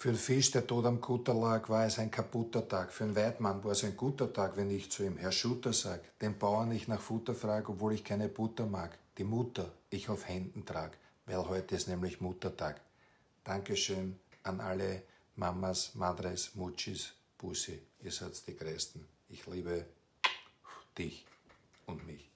Für einen Fisch, der tot am Kutter lag, war es ein kaputter Tag. Für einen Weidmann war es ein guter Tag, wenn ich zu ihm Herr Schutter sag. Den Bauern ich nach Futter frag, obwohl ich keine Butter mag. Die Mutter ich auf Händen trag, weil heute ist nämlich Muttertag. Dankeschön an alle Mamas, Madres, Muchis, Bussi. Ihr seid die Größten. Ich liebe dich und mich.